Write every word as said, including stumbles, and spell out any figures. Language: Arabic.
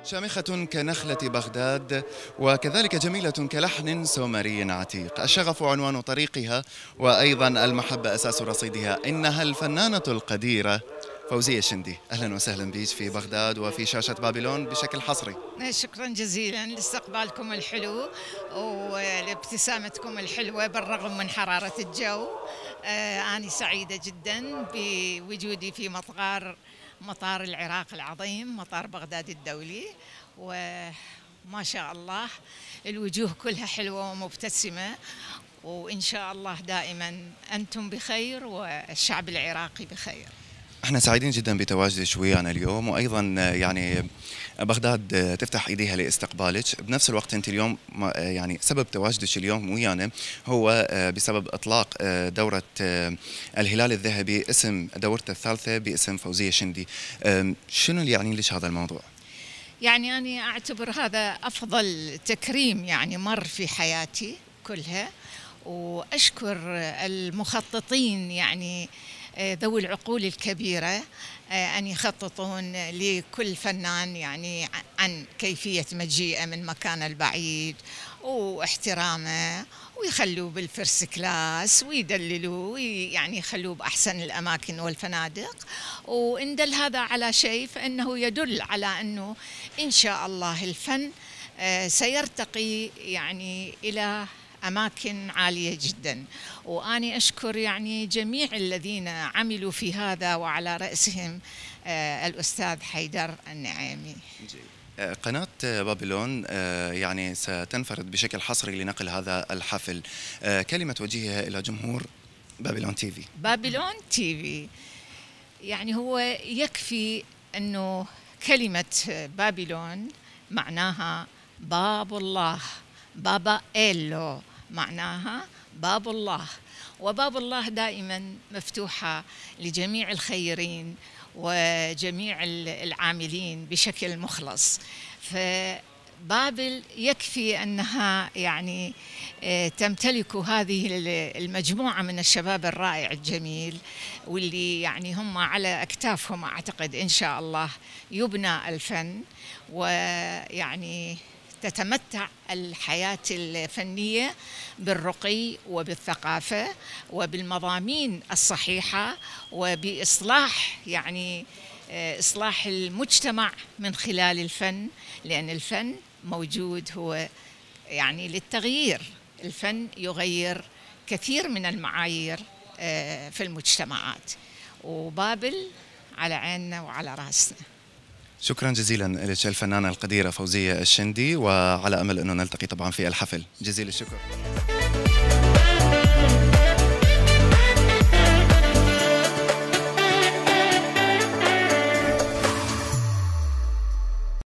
شامخة كنخلة بغداد وكذلك جميلة كلحن سومري عتيق. الشغف عنوان طريقها وأيضا المحبة أساس رصيدها. إنها الفنانة القديرة فوزية الشندي. أهلا وسهلا بك في بغداد وفي شاشة بابلون بشكل حصري. شكرا جزيلا لاستقبالكم الحلو ولابتسامتكم الحلوة بالرغم من حرارة الجو. أنا سعيدة جدا بوجودي في مطار مطار العراق العظيم، مطار بغداد الدولي، وما شاء الله الوجوه كلها حلوة ومبتسمة، وإن شاء الله دائما أنتم بخير والشعب العراقي بخير. احنا سعيدين جدا بتواجدك ويانا اليوم، وايضا يعني بغداد تفتح ايديها لاستقبالك. بنفس الوقت انت اليوم يعني سبب تواجدك اليوم ويانا هو بسبب اطلاق دوره الهلال الذهبي، اسم دورته الثالثه باسم فوزيه الشندي. شنو اللي يعني لك هذا الموضوع؟ يعني أنا أعتبر هذا أفضل تكريم يعني مر في حياتي كلها، وأشكر المخططين يعني ذوي العقول الكبيرة أن يخططون لكل فنان يعني عن كيفية مجيئه من مكان البعيد واحترامه، ويخلوه بالفرس كلاس ويدللوه ويعني يخلوه بأحسن الأماكن والفنادق. وإن دل هذا على شيء فإنه يدل على أنه إن شاء الله الفن سيرتقي يعني إلى أماكن عالية جدا. وأنا أشكر يعني جميع الذين عملوا في هذا، وعلى رأسهم الأستاذ حيدر النعيمي. قناة بابلون يعني ستنفرد بشكل حصري لنقل هذا الحفل. كلمة توجهها إلى جمهور بابلون تي في. بابلون تي في يعني هو يكفي أنه كلمة بابلون معناها باب الله، بابا إيلو معناها باب الله، وباب الله دائما مفتوحة لجميع الخيرين وجميع العاملين بشكل مخلص. فبابل يكفي أنها يعني تمتلك هذه المجموعة من الشباب الرائع الجميل، واللي يعني هم على أكتافهم أعتقد إن شاء الله يبنى الفن، ويعني تتمتع الحياة الفنية بالرقي وبالثقافة وبالمضامين الصحيحة وبإصلاح يعني إصلاح المجتمع من خلال الفن، لأن الفن موجود هو يعني للتغيير. الفن يغير كثير من المعايير في المجتمعات، وبابل على عيننا وعلى رأسنا. شكرا جزيلا لك الفنانة القديرة فوزية الشندي، وعلى أمل أنه نلتقي طبعا في الحفل. جزيل الشكر.